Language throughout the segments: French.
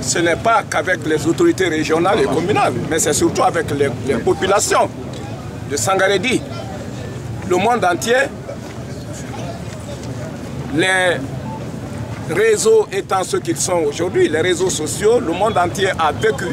ce n'est pas qu'avec les autorités régionales et communales, mais c'est surtout avec les populations de Sangarédy. Le monde entier, les réseaux étant ce qu'ils sont aujourd'hui, les réseaux sociaux, le monde entier a vécu,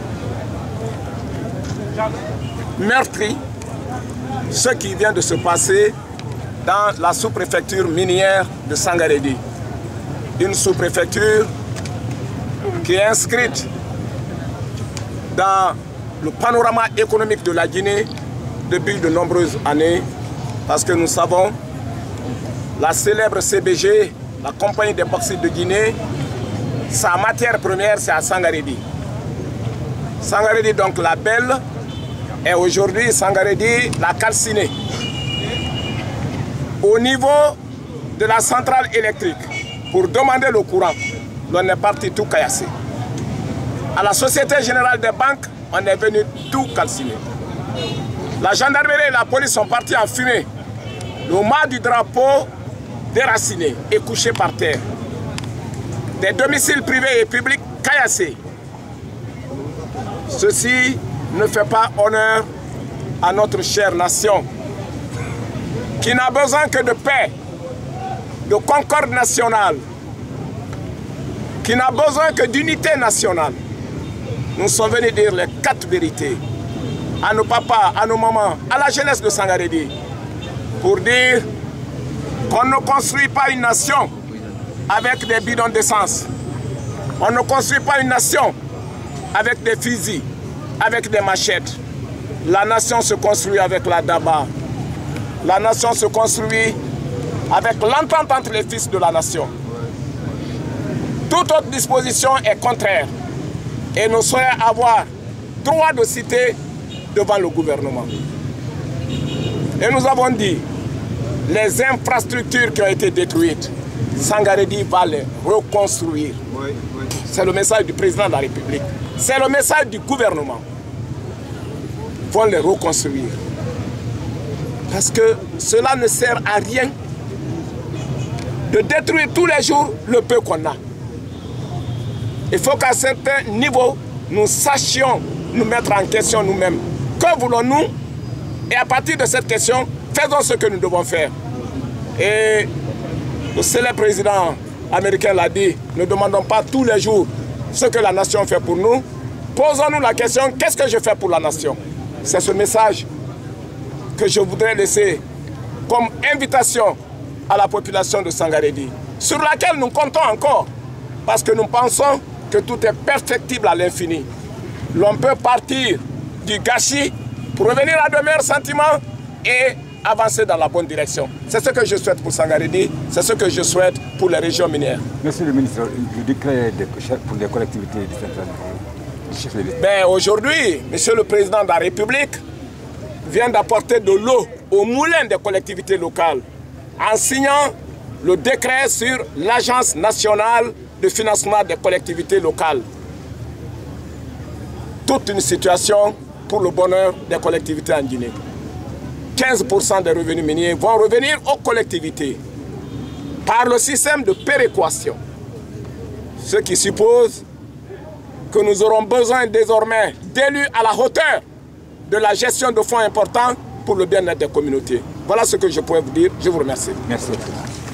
meurtri, ce qui vient de se passer dans la sous-préfecture minière de Sangarédy. Une sous-préfecture qui est inscrite dans le panorama économique de la Guinée depuis de nombreuses années, parce que nous savons la célèbre CBG, la compagnie des bauxites de Guinée, sa matière première c'est à Sangarédy. Sangarédy donc la belle, et aujourd'hui Sangarédy la calcinée. Au niveau de la centrale électrique, pour demander le courant, on est parti tout caillasser. À la Société Générale des Banques, on est venu tout calciner. La gendarmerie et la police sont partis en fumée. Le mât du drapeau déraciné et couché par terre. Des domiciles privés et publics caillassés. Ceci ne fait pas honneur à notre chère nation, qui n'a besoin que de paix, de concorde nationale, qui n'a besoin que d'unité nationale. Nous sommes venus dire les 4 vérités à nos papas, à nos mamans, à la jeunesse de Sangarédy, pour dire qu'on ne construit pas une nation avec des bidons d'essence. On ne construit pas une nation avec des fusils, avec des machettes. La nation se construit avec la daba. La nation se construit avec l'entente entre les fils de la nation. Toute autre disposition est contraire et nous souhaitons avoir droit de citer devant le gouvernement. Et nous avons dit, les infrastructures qui ont été détruites, Sangarédy va les reconstruire. C'est le message du président de la République. C'est le message du gouvernement. Ils vont les reconstruire. Parce que cela ne sert à rien de détruire tous les jours le peu qu'on a. Il faut qu'à certains niveaux, nous sachions nous mettre en question nous-mêmes. Que voulons-nous? Et à partir de cette question, faisons ce que nous devons faire. Et le célèbre président américain l'a dit, ne demandons pas tous les jours ce que la nation fait pour nous. Posons-nous la question, qu'est-ce que je fais pour la nation? C'est ce message que je voudrais laisser comme invitation à la population de Sangarédy, sur laquelle nous comptons encore, parce que nous pensons que tout est perfectible à l'infini. L'on peut partir du gâchis pour revenir à de meilleurs sentiments et avancer dans la bonne direction. C'est ce que je souhaite pour Sangarédy, c'est ce que je souhaite pour les régions minières. Monsieur le ministre, le décret pour les collectivités décentralisées. Ben, aujourd'hui, Monsieur le Président de la République vient d'apporter de l'eau au moulin des collectivités locales en signant le décret sur l'Agence nationale de financement des collectivités locales. Toute une situation pour le bonheur des collectivités en Guinée. 15% des revenus miniers vont revenir aux collectivités par le système de péréquation. Ce qui suppose que nous aurons besoin désormais d'élus à la hauteur de la gestion de fonds importants pour le bien-être des communautés. Voilà ce que je pourrais vous dire. Je vous remercie. Merci.